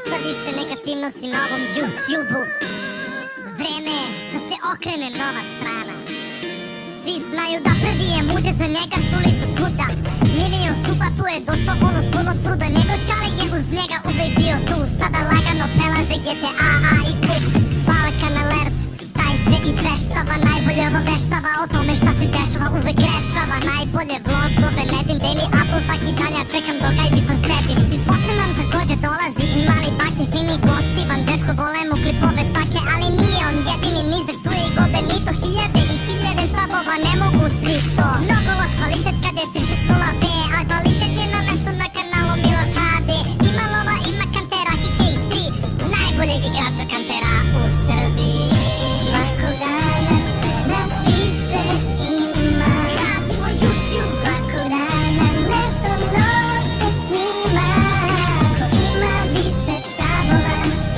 Dosta više negativnosti na ovom YouTube-u. Vreme je da se okrene nova strana. Svi znaju da prvi je muđe, za njega čuli su svuda. Milion suba tu je došao ono s puno truda. Njegov čale je uz njega uvek bio tu. Sada lagano prelaze GTA i PUB. Balkan Alert, taj sve izveštava. Najbolje obaveštava o tome šta se dešava. Uvek grešava, najbolje vlogove nedim. Daily upload svaki dan, ja čekam dok Edison sedim. Iz posle nam takođe dolazi i mali bake. Fini gotivan, dečko, volemo klipove svake. Ali nije on jedini nizak, tu je i Golden Nito. Hiljade i hiljade sabova, ne mogu svi to. Mnogo loš kvalitet kad je 360 p, a kvalitet je na mestu na kanalu Miloš HD. Ima lova, ima kantera, HKX3, najboljeg igrača kantera u Srbiji. Svakog dana sve nas više ima. Radimo YouTube. Svakog dana nešto novo se snima. Ko ima više sabova,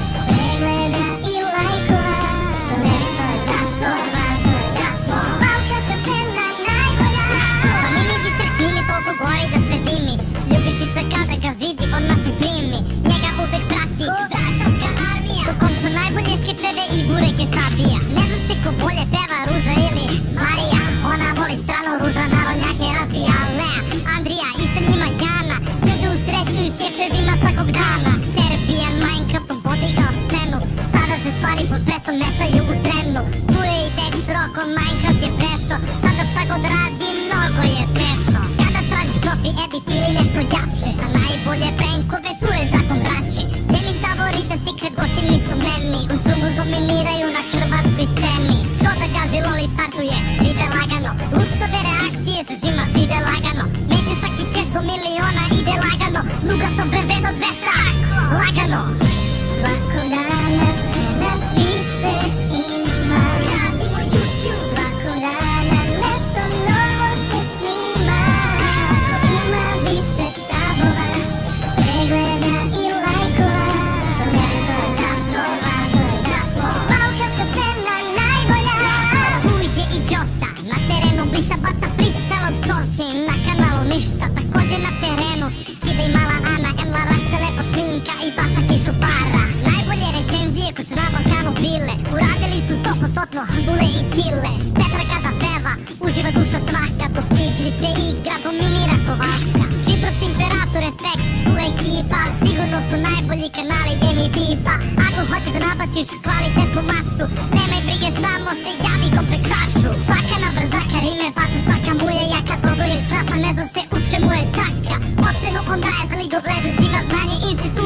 pregleda i lajkova, to ne zna zašto je važno da smo balkanska scena najbolja. Pa mi ministar snimi toliko gori da sve dimi. Ljubičica kada ga vidi odmah se primi. Njega uvek prati braćanska armija. Ko konča najbolje skečeve i bureke sabija. Ne zna se ko bolje peva, Ruža ili Marija. Ona voli strano, Ruža narodnjake razbija. Lea, Andrija i sa njima Jana ljude usrećuju skečevima svakog dana. Serbijan Minecraftom podigao scenu. Sada se stvari pod presom nestaju u trenu. Tu je i Dex Rock, on Minecraft je prešao. Sada šta god radi, mnogo je smešno. Kada tražiš profi edit ili nešto jače, za najbolje prankove tu je zakon braće. Denis Davorita, Secret gotivni su meni. U džungu dominiraju na hrvatskoj sceni. Čoda gazi loli startuje, ribe lagano. Luksove reakcije se svima svide lagano. Međe svaki sveš do miliona ide lagano. Nugato brve do 200, lagano. Svakog dana sve nas više ima. Radimo YouTube. Svakog dana nešto novo se snima. Ko ima više sabova, pregleda i lajkova, to ne zna zašto je važno da smo balkanska scena najbolja. Tu je i Jota, na terenu blisa baca freestyle od psovke. Na kanalu ništa, takođe na terenu kida i mala Ana, Emla Raš se lepo šminka i baca kišu para. Najbolje recenzije koje su na Balkanu bile, uradili su 100% Dule i Cile. Petra kada peva, uživa duša svaka, dok igrice igra, dominira Kovalska. Čipros, Imperator, FX su ekipa, sigurno su najbolji kanali gaming tipa. Ako hoćeš da nabaciš kvalitetnu masu, nemaj brige, samo se javi kompleksašu. Bakana, brzaka, rime, baca svaka muje jaka, dobro je sklapa, ne zna se u čemu je caka. Ocenu on daje za League of Legends, ima znanje institut.